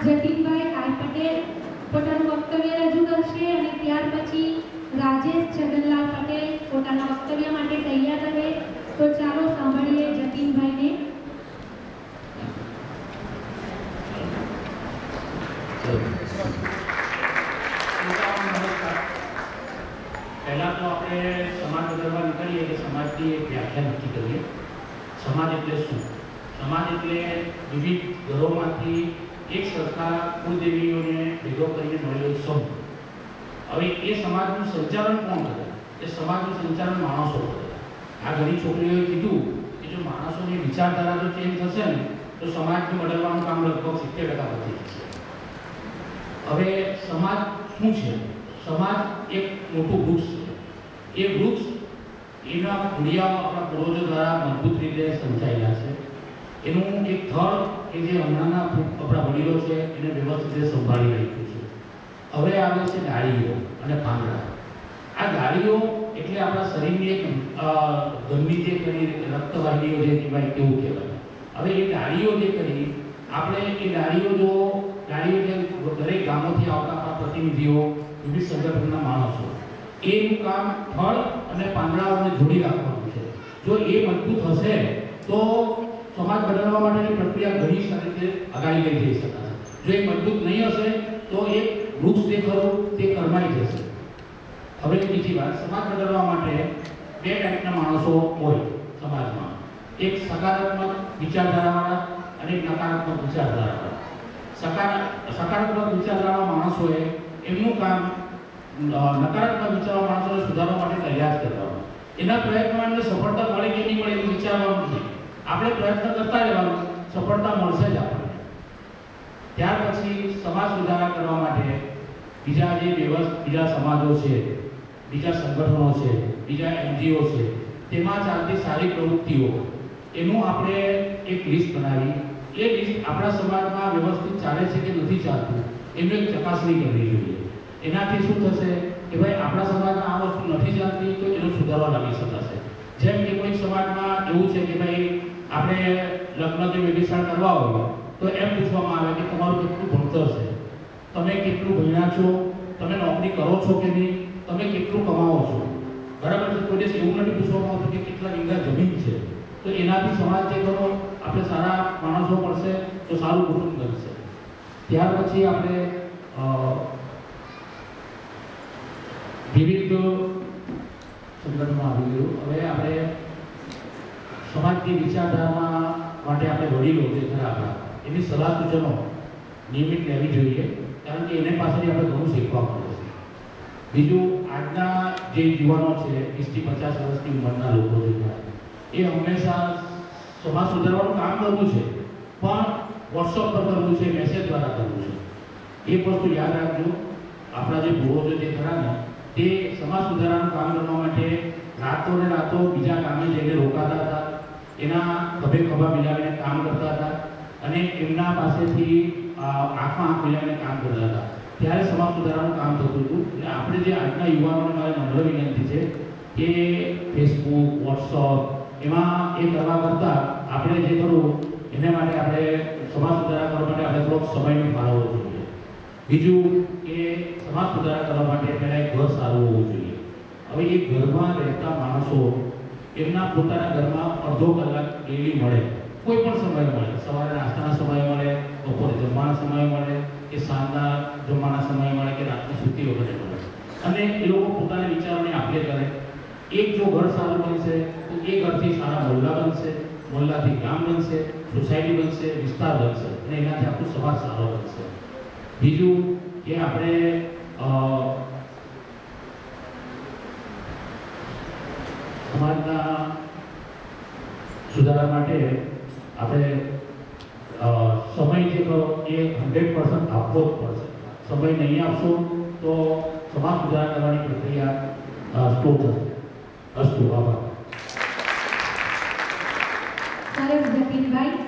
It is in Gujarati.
જતીનભાઈ આઈ પટેલ પોતાનું વક્તવ્ય રજૂ કરશે અને ત્યાર પછી રાજેશ છગનલાલ પટેલ પોતાના વક્તવ્ય માટે તૈયાર રહે. તો ચાલો સાંભળીએ જતીનભાઈને. પહેલા તો આપણે સમાજ બદલવા નીકળીએ કે સમાજની એક વ્યાખ્યા નક્કી કરીએ. સમાજ એટલે શું? સમાજ એટલે વિવિધ ઘરોમાંથી એક સરખા કુળદેવીઓને ભેગો કરીને મળેલો સમૂહ. હવે એ સમાજનું સંચાલન કોણ કરે? એ સમાજનું સંચાલન માણસો કરે. આ ઘણી છોકરીઓએ કીધું કે જો માણસોની વિચારધારા જો ચેન્જ થશે ને તો સમાજને બદલવાનું કામ લગભગ 70% પતી જશે. હવે સમાજ શું છે? સમાજ એક મોટું વૃક્ષ છે. એ વૃક્ષ એના મૂળિયાઓ આપણા પૂર્વજો દ્વારા મજબૂત રીતે સમજાયેલા છે. એનું એક થડ કે જે હમણાંના આપણા વડીલો છે એને વ્યવસ્થિત રીતે સંભાળી રાખ્યું છે. હવે આવે છે ડાળીઓ અને પાંદડા. આ ડાળીઓ એટલે આપણા શરીરની એક ગંદી જે કરી રક્તવાહિનીઓ જે કહેવાય કેવું કહેવાય. હવે એ ડાળીઓ જે કરી આપણે એ ડાળીઓ જે દરેક ગામોથી આવતા આપણા પ્રતિનિધિઓ વિવિધ સંગઠનના માણસો એનું કામ ફળ અને પાંદડાઓને જોડી રાખવાનું છે. જો એ મજબૂત હશે તો સમાજ બદલવા માટેની પ્રક્રિયા ઘણી સારી રીતે આગળ લઈ જઈ શકાશે. જો એ મજબૂત નહીં હશે તો એક વૃક્ષ જે ખરું તે કરમાઈ જશે. હવે બીજી વાત, સમાજ બદલવા માટે બે ટાઈપના માણસો હોય સમાજમાં. એક સકારાત્મક વિચારધારાવાળા અને એક નકારાત્મક વિચારધારાવાળા. સકારાત્મક વિચારધારાવાળા માણસોએ એમનું કામ નકારાત્મક વિચારવાળા માણસોને સુધારવા માટે તૈયાર કરવાનું. એના પ્રયત્નમાં એમને સફળતા મળે કે નહીં મળે એવું વિચારવાનું નથી. આપણે પ્રયત્ન કરતા રહેવાનું, સફળતા મળશે જ આપણને. ત્યાર પછી સમાજ સુધારા કરવા માટે બીજા સમાજો છે, બીજા સંગઠનો છે, બીજા NGO છે, તેમાં ચાલતી સારી પ્રવૃત્તિઓ એનું આપણે એક લિસ્ટ બનાવી એ લિસ્ટ આપણા સમાજમાં વ્યવસ્થિત ચાલે છે કે નથી ચાલતું એની એક ચકાસણી કરવી જોઈએ. એનાથી શું થશે કે ભાઈ આપણા સમાજમાં આ વસ્તુ નથી ચાલતી તો એનો સુધારવા લાગી શકાશે. જેમ કે કોઈ સમાજમાં એવું છે કે ભાઈ આપણે લગ્ન કે વ્યભિચાર કરવા હોય તો એમ પૂછવામાં આવે કે તમારું કેટલું ભણતર છે, તમે કેટલું ભણ્યા છો, તમે નોકરી કરો છો કે નહીં, તમે કેટલું કમાવો છો. બરાબર છે? કોઈ દિવસ એવું નથી પૂછવામાં આવતું કે કેટલા વીઘા જમીન છે. તો એનાથી સમાજ જે કરો આપણે સારા માણસો મળશે તો સારું કુટુંબ બનશે. ત્યાર પછી આપણે વિવિધ સંગઠનો આવી ગયું. હવે આપણે સમાજની વિચારધારા માટે આપણે વડીલો જે ખરા આપણા એની સલાહ સૂચનો નિયમિત લેવી જોઈએ, કારણ કે એને પાસેથી આપણે ઘણું શીખવા મળે છે. બીજું, આજના જે યુવાનો છે 20 થી 50 વર્ષની ઉંમરના લોકો છે એ હંમેશા સમાજ સુધારવાનું કામ કરવું છે, પણ વોટ્સઅપ પર કરવું છે, મેસેજ દ્વારા કરવું છે. એ વસ્તુ યાદ રાખજો. આપણા જે પૂર્વજો જે ખરા ને તે સમાજ સુધારવાનું કામ કરવા માટે રાતો ને રાતો બીજા ગામે જઈને રોકાતા હતા, એના ખભે ખભા મિલાવીને કામ કરતા હતા અને એમના પાસેથી આંખમાં આંખ મિલાવીને કામ કરતા હતા. ત્યારે સમાજ સુધારવાનું કામ થતું હતું. એટલે આપણે જે આજના યુવાનોને મારે નમ્ર વિનંતી છે કે ફેસબુક, વોટ્સઅપ એમાં એ કરવા કરતાં આપણે જે કરવું એને માટે આપણે સમાજ સુધારા કરવા માટે આપણે થોડોક સમયનો ફાળવવો જોઈએ. બીજું કે સમાજ સુધારા કરવા માટે પહેલાં એક ઘર સારું હોવું જોઈએ. હવે એ ઘરમાં રહેતા માણસો એમના પોતાના ઘરમાં અડધો કલાક ડેલી મળે, કોઈ પણ સમય મળે, સવારે નાસ્તાના સમય મળે, બપોરે જમવાના સમય મળે કે સાંજના જમવાના સમય મળે કે રાતની સૂતી વખતે મળે, અને એ લોકો પોતાના વિચારોને આપલે કરે. એક જો ઘર સારું બનશે તો એ ઘરથી સારા મોહલ્લા બનશે, મોહલ્લાથી ગામ બનશે, સોસાયટી બનશે, વિસ્તાર બનશે અને એનાથી આપણો સમાજ સારો બનશે. બીજું કે આપણે સમાજના સુધારા માટે આપણે સમય જે કરો એ 100% આપવો જ પડશે. સમય નહીં આપશો તો સમાજ સુધારા કરવાની પ્રક્રિયા સ્ટોપ થશે. અસ્તુ. આભાર. સરસ જતીનભાઈ.